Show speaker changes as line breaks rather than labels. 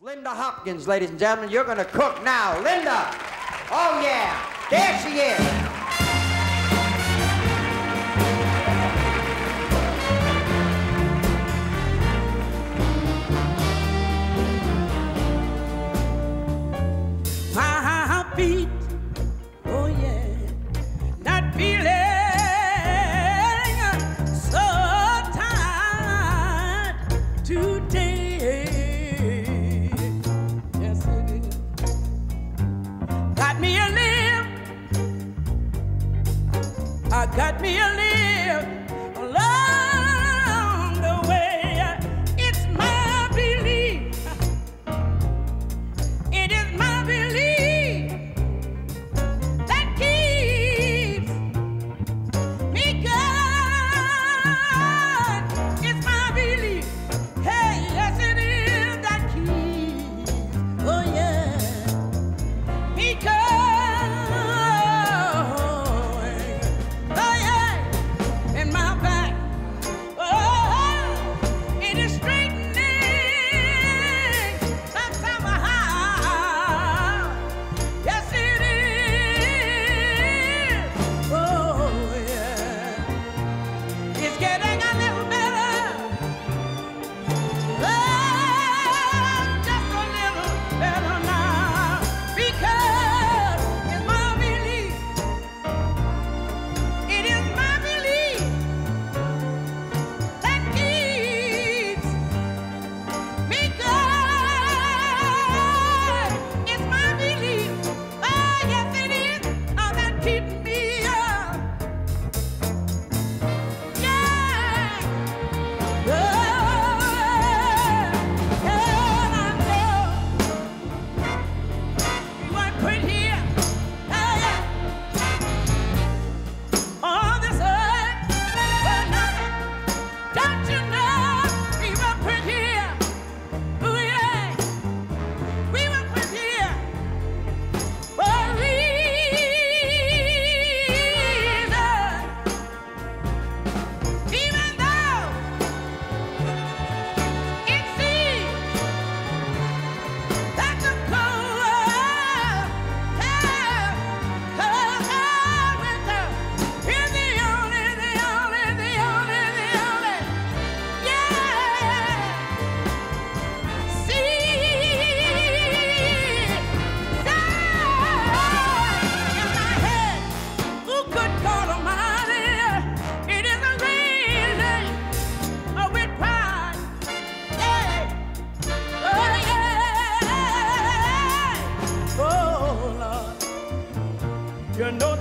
Linda Hopkins, ladies and gentlemen. You're going to cook now. Linda! Oh, yeah. There she is.
My feet, oh yeah, that feeling so tired today. Yes, it is. Got me a limb. I got me a limb along the way. It's my belief. It is my belief that keeps me going. It's my belief. Hey, yes it is that keeps, oh yeah, me going. Oh yeah, in my back. Oh, it is straightening sometime high. Yes, it is. Oh, yeah. It's getting a little better. Oh, just a little better now. Because it's my belief. It is my belief that keeps me going. It's my belief. Oh, yes, it is. Oh, that keeps me up. Yeah. Oh, and I know we weren't put here. Oh, yeah. On this earth for nothing. Don't you know we were put here? Oh, yeah. We were put here for a reason. Even though it seems that the cold winter is the only, yeah. See, in my head, who could call Almighty? It is a reason with pride. Yeah. Oh, yeah. Oh, Lord. You know